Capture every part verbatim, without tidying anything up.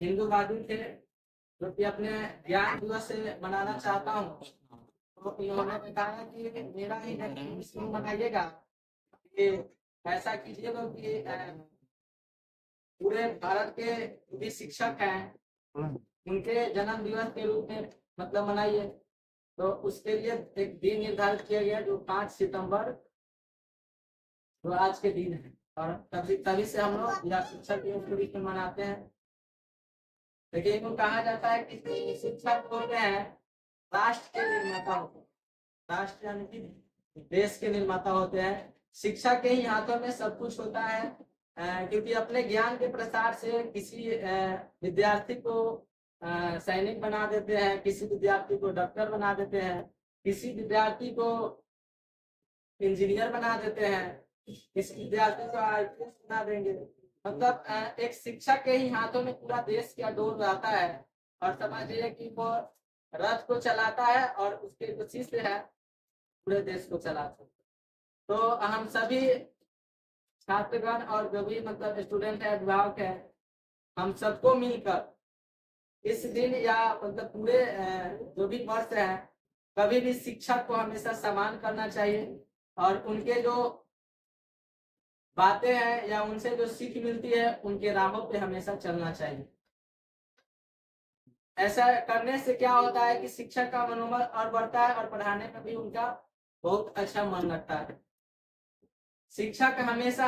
हिंदूवादी थे जो कि अपने ज्ञान दिवस से मनाना चाहता हूँ। तो इन्होंने बताया कि मेरा ही नहीं मनाइएगा, कि ऐसा कीजिए लोग कि पूरे भारत के भी शिक्षक हैं उनके जन्म दिवस के रूप में मतलब मनाइए। तो उसके लिए एक दिन निर्धारित किया गया जो पाँच सितंबर जो आज के दिन है, और तभी तभी से हम लोग जिला शिक्षक दिवस के रूप में मनाते हैं। लेकिन इनको कहा जाता है कि शिक्षक होते हैं राष्ट्र के निर्माता होते हैं, राष्ट्र यानी कि देश के निर्माता होते हैं। शिक्षा के ही हाथों में सब कुछ होता है, क्योंकि अपने ज्ञान के प्रसार से किसी विद्यार्थी को सैनिक बना देते हैं, किसी विद्यार्थी को डॉक्टर बना देते हैं, किसी विद्यार्थी को इंजीनियर बना देते हैं, किसी विद्यार्थी को आई पी एस बना देंगे। मतलब एक शिक्षक के ही हाथों में पूरा देश का डोर रहता है, और समझिए कि वो रथ को चलाता है और उसके जो शिष्य है पूरे देश को चलाते हैं। तो हम सभी छात्रगण और जो भी मतलब स्टूडेंट है, अभिभावक है, हम सबको मिलकर इस दिन या मतलब पूरे जो भी वर्ष है कभी भी शिक्षक को हमेशा सम्मान करना चाहिए, और उनके जो बातें हैं या उनसे जो सीख मिलती है उनके राहों पे हमेशा चलना चाहिए। ऐसा करने से क्या होता है कि शिक्षक का मनोबल और बढ़ता है और पढ़ाने में भी उनका बहुत अच्छा मन लगता है। शिक्षक हमेशा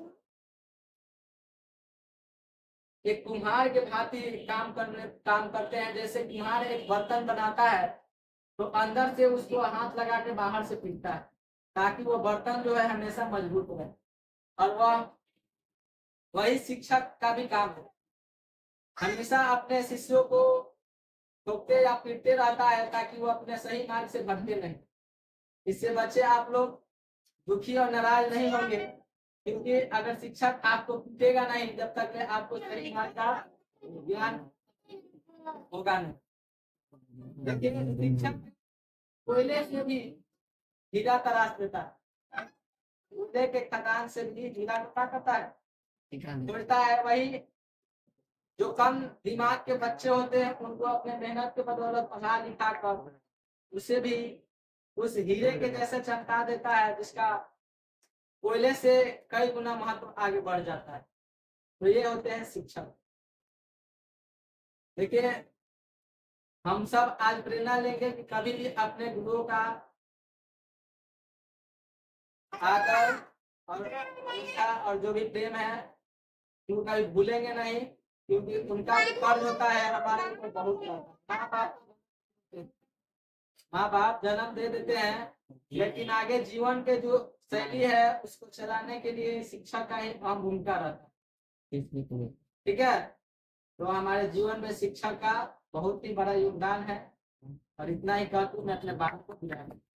एक कुम्हार के भांति काम करने काम करते हैं। जैसे कुम्हार एक बर्तन बनाता है तो अंदर से उसको हाथ लगा के बाहर से पीटता है ताकि वो बर्तन जो है हमेशा मजबूत रहे, और वह वही शिक्षक का भी काम है, हमेशा अपने शिष्यों को ठोकते या पीटते रहता है ताकि वो अपने सही मार्ग से भटके नहीं। इससे बच्चे आप लोग दुखी और नाराज नहीं होंगे, क्योंकि अगर शिक्षक आपको पीटेगा नहीं जब तक आपको सही मार्ग का ज्ञान होगा नहीं। लेकिन शिक्षक कोयले से भी हीरा तराश देता है, कोयले के खदान से भी हीरा क्या करता है, तोड़ता है। वही जो कम दिमाग के बच्चे होते हैं उनको अपने मेहनत के बदौलत पढ़ा लिखा कर उसे भी उस हीरे के जैसे चमका देता है जिसका कोयले से कई गुना महत्व आगे बढ़ जाता है। तो ये होते हैं शिक्षक। देखिए हम सब आज प्रेरणा लेंगे कि कभी भी अपने गुरुओं का आदर और इच्छा और जो भी प्रेम है उनको कभी भूलेंगे नहीं, क्योंकि उनका कर्ज होता है हमारे ऊपर बहुत माँ बाप माँ बाप जन्म दे देते हैं, लेकिन आगे जीवन के जो शैली है उसको चलाने के लिए शिक्षा का ही अहम भूमिका रहता है। ठीक है, तो हमारे जीवन में शिक्षा का बहुत ही बड़ा योगदान है, और इतना ही कहकर मैं अपने बात को